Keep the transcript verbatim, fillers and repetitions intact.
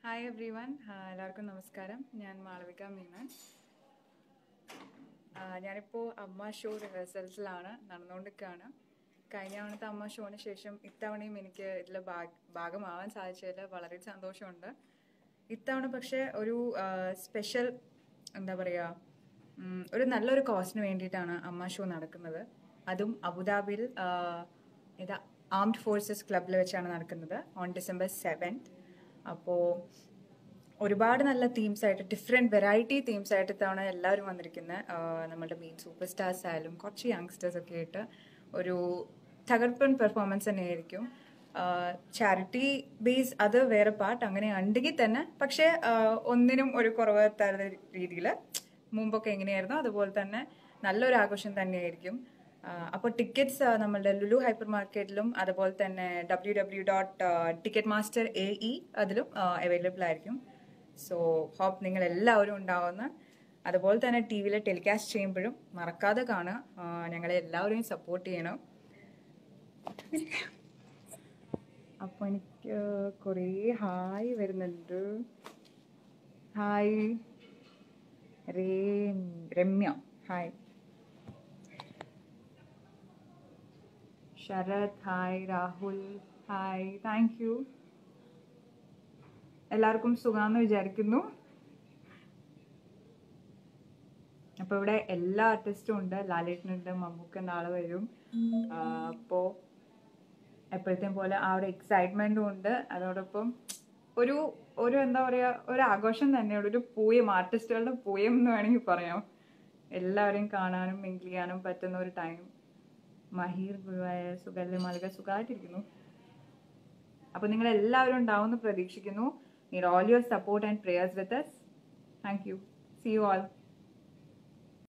Hi every one, എല്ലാവർക്കും നമസ്കാരം. ഞാൻ മാളവിക മീനൻ. ഞാനിപ്പോൾ അമ്മ ഷോ റിഹേഴ്സൽസിലാണ് നടന്നുകൊണ്ടിരിക്കുകയാണ്. കഴിഞ്ഞ തവണത്തെ അമ്മ ഷോന് ശേഷം ഇത്തവണയും എനിക്ക് ഇതിൽ ഭാഗമാവാൻ സാധിച്ചതിൽ വളരെ സന്തോഷമുണ്ട്. ഇത്തവണ പക്ഷേ ഒരു സ്പെഷ്യൽ എന്താ പറയുക, ഒരു നല്ലൊരു കോസിന് വേണ്ടിയിട്ടാണ് അമ്മ ഷോ നടക്കുന്നത്. അതും അബുദാബിയിൽ ഇത് ആംഡ് ഫോഴ്സസ് ക്ലബിൽ വെച്ചാണ് നടക്കുന്നത് ഓൺ ഡിസംബർ സെവൻത്ത്. അപ്പോൾ ഒരുപാട് നല്ല തീംസ് ആയിട്ട്, ഡിഫറെൻറ്റ് വെറൈറ്റി തീംസ് ആയിട്ട് ഇത്തവണ എല്ലാവരും വന്നിരിക്കുന്നത്. നമ്മളുടെ മെയിൻ സൂപ്പർ സ്റ്റാർസ് ആയാലും കുറച്ച് യങ്സ്റ്റേഴ്സ് ഒക്കെ ആയിട്ട് ഒരു തകർപ്പൻ പെർഫോമൻസ് തന്നെയായിരിക്കും. ചാരിറ്റി ബേസ് അത് വേറെ പാർട്ട് അങ്ങനെ ഉണ്ടെങ്കിൽ തന്നെ, പക്ഷേ ഒന്നിനും ഒരു കുറവ് തരുന്ന രീതിയിൽ മുമ്പൊക്കെ എങ്ങനെയായിരുന്നു അതുപോലെ തന്നെ നല്ലൊരു ആഘോഷം തന്നെയായിരിക്കും. അപ്പോൾ ടിക്കറ്റ്സ് നമ്മളുടെ ലുലു ഹൈപ്പർ മാർക്കറ്റിലും അതുപോലെ തന്നെ W W dot Ticketmaster A E അതിലും അവൈലബിൾ ആയിരിക്കും. സോ ഹോപ്പ് നിങ്ങൾ എല്ലാവരും ഉണ്ടാവുന്ന, അതുപോലെ തന്നെ ടി വിയിൽ ടെലികാസ്റ്റ് ചെയ്യുമ്പോഴും മറക്കാതെ കാണുക. ഞങ്ങളെ എല്ലാവരെയും സപ്പോർട്ട് ചെയ്യണം. അപ്പോൾ എനിക്ക് കുറേ ഹായ് വരുന്നുണ്ട്. ഹായ് രേ Ramya, hi Sharath, hi Rahul, hi, thank you. എല്ലാവർക്കും സുഖാന്ന് വിചാരിക്കുന്നു. അപ്പോൾ ഇവിടെ എല്ലാ ആർട്ടിസ്റ്റും ഉണ്ട്. ലാലേട്ടനുണ്ട്, മമ്മൂക്ക നാളെ വരും. അപ്പോൾ എപ്പോഴത്തെയും പോലെ ആ ഒരു എക്സൈറ്റ്മെൻറ്റും ഉണ്ട്. അതോടൊപ്പം ഒരു ഒരു എന്താ പറയുക, ഒരു ആഘോഷം തന്നെയാണ്, ഒരു പൂയം, ആർട്ടിസ്റ്റുകളുടെ പൂയം എന്ന് വേണമെങ്കിൽ പറയാം. എല്ലാവരെയും കാണാനും മിങ്കിൾ ചെയ്യാനും പറ്റുന്ന ഒരു ടൈം. മഹീർ, ഗുരുവായ, സുഗല്യ, മാലിക സുഖമായിട്ടിരിക്കുന്നു. അപ്പോൾ നിങ്ങൾ എല്ലാവരും ഉണ്ടാവുമെന്ന് പ്രതീക്ഷിക്കുന്നു. Need all your support and prayers with us. Thank you. See you all.